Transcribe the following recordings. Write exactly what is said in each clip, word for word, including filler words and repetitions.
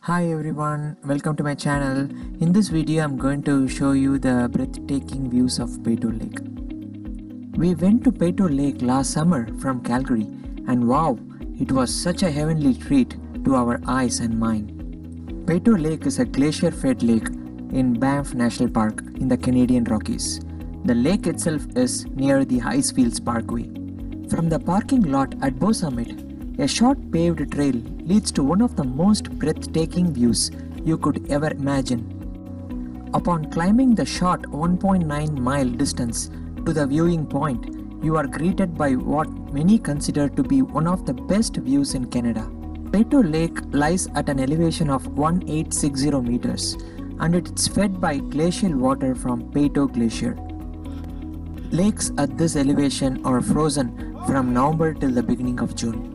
Hi everyone, welcome to my channel. In this video I'm going to show you the breathtaking views of Peyto Lake. We went to Peyto Lake last summer from Calgary and wow, it was such a heavenly treat to our eyes and mind. Peyto Lake is a glacier-fed lake in Banff National Park in the Canadian Rockies. The lake itself is near the Icefields Parkway. From the parking lot at Bow Summit, a short paved trail leads to one of the most breathtaking views you could ever imagine. Upon climbing the short one point nine mile distance to the viewing point, you are greeted by what many consider to be one of the best views in Canada. Peyto Lake lies at an elevation of one thousand eight hundred sixty meters and it is fed by glacial water from Peyto Glacier. Lakes at this elevation are frozen from November till the beginning of June.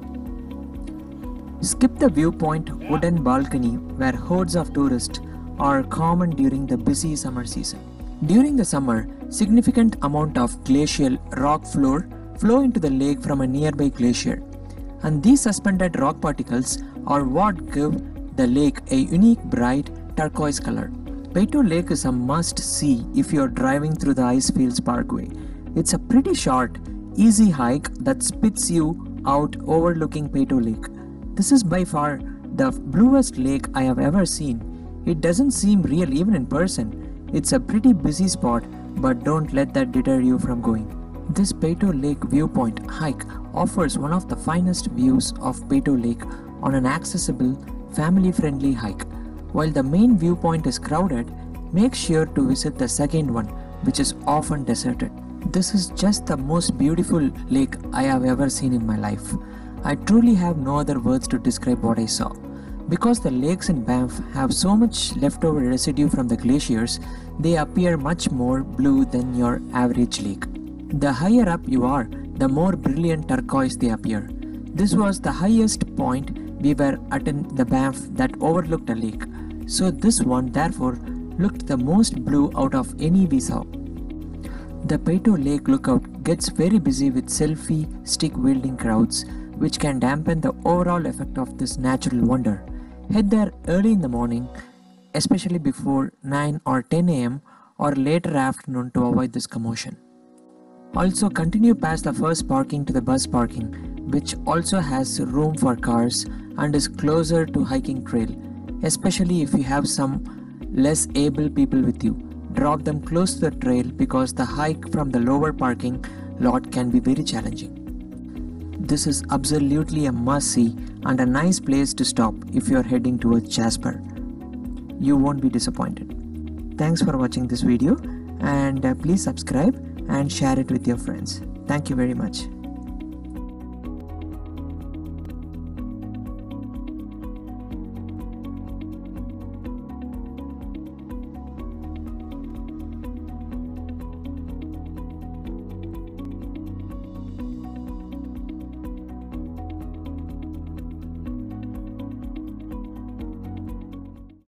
Skip the viewpoint wooden balcony where hordes of tourists are common during the busy summer season. During the summer, significant amount of glacial rock floor flow into the lake from a nearby glacier, and these suspended rock particles are what give the lake a unique bright turquoise color. Peyto Lake is a must-see if you are driving through the Icefields Parkway. It's a pretty short, easy hike that spits you out overlooking Peyto Lake. This is by far the bluest lake I have ever seen. It doesn't seem real even in person. It's a pretty busy spot, but don't let that deter you from going. This Peyto Lake viewpoint hike offers one of the finest views of Peyto Lake on an accessible, family-friendly hike. While the main viewpoint is crowded, make sure to visit the second one, which is often deserted. This is just the most beautiful lake I have ever seen in my life. I truly have no other words to describe what I saw. Because the lakes in Banff have so much leftover residue from the glaciers, they appear much more blue than your average lake. The higher up you are, the more brilliant turquoise they appear. This was the highest point we were at in the Banff that overlooked a lake. So this one therefore looked the most blue out of any we saw. The Peyto Lake lookout gets very busy with selfie stick wielding crowds, which can dampen the overall effect of this natural wonder. Head there early in the morning, especially before nine or ten a m or later afternoon to avoid this commotion. Also continue past the first parking to the bus parking, which also has room for cars and is closer to hiking trail, especially if you have some less able people with you. Drop them close to the trail because the hike from the lower parking lot can be very challenging. This is absolutely a must-see and a nice place to stop if you are heading towards Jasper. You won't be disappointed. Thanks for watching this video and uh, please subscribe and share it with your friends. Thank you very much.